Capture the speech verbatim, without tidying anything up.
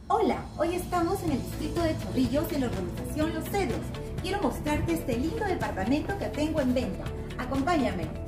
Hola, hoy estamos en el distrito de Chorrillos en la urbanización Los Cedros. Quiero mostrarte este lindo departamento que tengo en venta. Acompáñame.